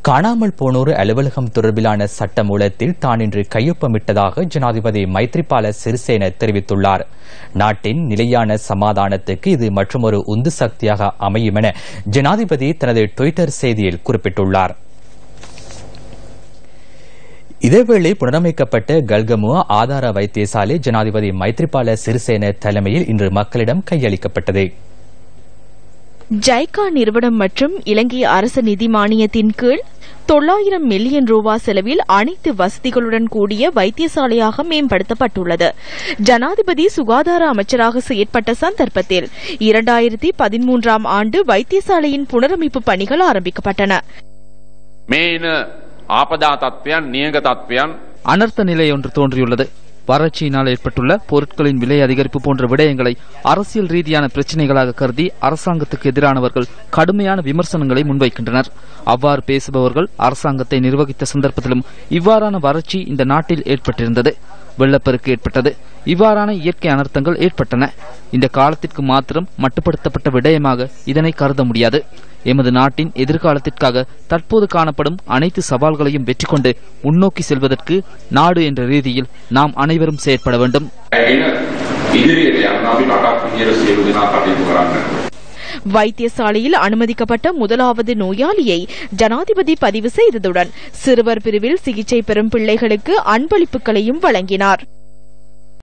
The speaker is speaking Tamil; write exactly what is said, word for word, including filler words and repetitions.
காணாமல் போனோர் அலுவலகம் தொடர்பிலான சட்டமூலத்தில் தான் இன்று கையொப்பமிட்டதாக ஜனாதிபதி மைத்ரிபால சிறிசேன தெரிவித்துள்ளார். நாட்டின் நிலையான சமாதானத்துக்கு இது மற்றொரு உந்து சக்தியாக அமையும் என ஜனாதிபதி தனது டுவிட்டர் செய்தியில் குறிப்பிட்டுள்ளார். இதேவேளை புனரமைக்கப்பட்ட வலகம ஆதார வைத்தியசாலை ஜனாதிபதி மைத்ரிபால சிறிசேன தலைமையில் இன்று மக்களிடம் கையளிக்கப்பட்டது. ஜைகா நிறுவனம் மற்றும் இலங்கை அரசு நிதி மானியத்தின் கீழ் தொள்ளாயிரம் மில்லியன் ரூபாய் செலவில் அனைத்து வசதிகளுடன் கூடிய வைத்தியசாலையாக மேம்படுத்தப்பட்டுள்ளது. ஜனாதிபதி சுகாதார அமைச்சராக செயற்பட்ட சந்தர்ப்பத்தில் இரண்டாயிரத்தி பதிமூன்றாம் ஆண்டு வைத்தியசாலையின் புனரமைப்பு பணிகள் ஆரம்பிக்கப்பட்டன. அனர்த்த நிலை ஒன்று தோன்றியுள்ளது. வறட்சியினால் ஏற்பட்டுள்ள பொருட்களின் விலை அதிகரிப்பு போன்ற விடயங்களை அரசியல் ரீதியான பிரச்சினைகளாக கருதி அரசாங்கத்துக்கு எதிரானவர்கள் கடுமையான விமர்சனங்களை முன்வைக்கின்றனர். அவ்வாறு பேசுபவர்கள் அரசாங்கத்தை நிர்வகித்த சந்தர்ப்பத்திலும் இவ்வாறான வறட்சி இந்த நாட்டில் ஏற்பட்டிருந்தது. வெள்ளப்பெருக்கு ஏற்பட்டது. இவ்வாறான இயற்கை அனர்த்தங்கள் ஏற்பட்டன. இந்த காலத்திற்கு மாத்திரம் மட்டுப்படுத்தப்பட்ட விடயமாக இதனை கருத முடியாது. எமது நாட்டின் எதிர்காலத்திற்காக தற்போது காணப்படும் அனைத்து சவால்களையும் வெற்றி கொண்டு முன்னோக்கி செல்வதற்கு நாடு என்ற ரீதியில் நாம் அனைவரும் செயற்பட வேண்டும். வைத்தியசாலையில் அனுமதிக்கப்பட்ட முதலாவது நோயாளியை ஜனாதிபதி பதிவு செய்ததுடன் சிறுவர் பிரிவில் சிகிச்சை பெறும் பிள்ளைகளுக்கு அன்பளிப்புகளையும் வழங்கினார்.